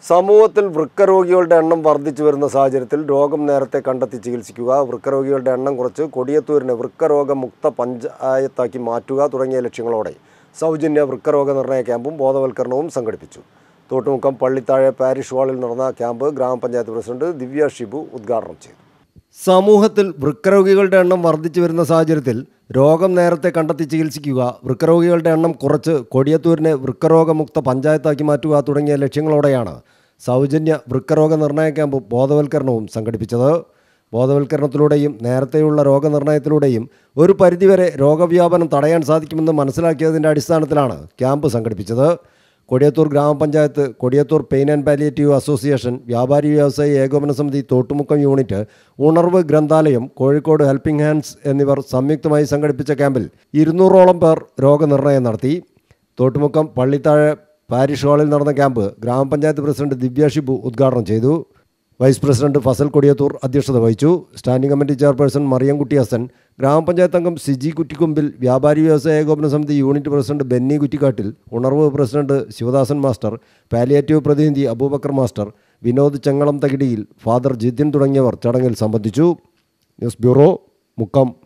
സമൂഹത്തിൽ വൃക്കരോഗികളുടെ എണ്ണം വർദ്ധിച്ചു വരുന്ന സാഹചര്യത്തിൽ രോഗം നേരത്തെ കണ്ടെത്തി ചികിത്സിക്കുക, വൃക്കരോഗികളുടെ എണ്ണം കുറച്ച് കൊടിയത്തൂരിനെ വൃക്കരോഗമുക്ത പഞ്ചായത്താക്കി മാറ്റുക തുടങ്ങിയ ലക്ഷ്യങ്ങളോടെ സൗജന്യ വൃക്കരോഗ നിർണയ ക്യാമ്പും ബോധവൽക്കരണവും സംഘടിപ്പിച്ചു. തോട്ടുമുക്കം പള്ളിത്താഴെ പാരിഷ് ഹാളിൽ നടന്ന ക്യാമ്പ് ഗ്രാമപഞ്ചായത്ത് പ്രസിഡന്റ് ദിവ്യ ഷിബു ഉദ്ഘാടനം ചെയ്തു. സമൂഹത്തിൽ വൃക്കരോഗികളുടെ എണ്ണം വർദ്ധിച്ചു വരുന്ന സാഹചര്യത്തിൽ രോഗം നേരത്തെ കണ്ടെത്തി ചികിത്സിക്കുക, വൃക്കരോഗികളുടെ എണ്ണം കുറച്ച് കൊടിയത്തൂരിനെ വൃക്കരോഗമുക്ത പഞ്ചായത്താക്കി മാറ്റുക തുടങ്ങിയ ലക്ഷ്യങ്ങളോടെയാണ് സൗജന്യ വൃക്കരോഗ നിർണയ ക്യാമ്പും ബോധവൽക്കരണവും സംഘടിപ്പിച്ചത്. ബോധവൽക്കരണത്തിലൂടെയും നേരത്തെയുള്ള രോഗനിർണയത്തിലൂടെയും ഒരു പരിധിവരെ രോഗവ്യാപനം തടയാൻ സാധിക്കുമെന്ന് മനസ്സിലാക്കിയതിൻ്റെ അടിസ്ഥാനത്തിലാണ് ക്യാമ്പ് സംഘടിപ്പിച്ചത്. കൊടിയത്തൂർ ഗ്രാമപഞ്ചായത്ത്, Kodiyathur pain and palliative association, വ്യാപാരി വ്യവസായി ഏകോപന സമിതി തോട്ടുമുക്കം യൂണിറ്റ്, ഉണർവ് ഗ്രന്ഥാലയം, കോഴിക്കോട് ഹെൽപ്പിംഗ് ഹാൻഡ്സ് എന്നിവർ സംയുക്തമായി സംഘടിപ്പിച്ച ക്യാമ്പിൽ 200ഓളം പേർ രോഗനിർണയം നടത്തി. തോട്ടുമുക്കം പള്ളിത്താഴെ പാരിഷ് ഹാളിൽ നടന്ന ക്യാമ്പ് ഗ്രാമപഞ്ചായത്ത് പ്രസിഡന്റ് ദിവ്യ ഷിബു ഉദ്ഘാടനം ചെയ്തു. വൈസ് പ്രസിഡന്റ് ഫസൽ കൊടിയത്തൂർ അധ്യക്ഷത വഹിച്ചു. Standing committee chairperson Mariyamkutty Hasan, ഗ്രാമപഞ്ചായത്ത് അംഗം സിജി കുറ്റിക്കൊമ്പിൽ, വ്യാപാരി വ്യവസായ ഏകോപന സമിതി യൂണിറ്റ് പ്രസിഡന്റ് ബെന്നി കുറ്റിക്കാട്ടിൽ, ഉണർവ് പ്രസിഡന്റ് ശിവദാസൻ മാസ്റ്റർ, പാലിയേറ്റീവ് പ്രതിനിധി അബൂബക്കർ മാസ്റ്റർ, വിനോദ് ചെങ്ങളം തകിടിയിൽ, ഫാദർ ജിതിൻ തുടങ്ങിയവർ ചടങ്ങിൽ സംബന്ധിച്ചു. News bureau, Mukkam.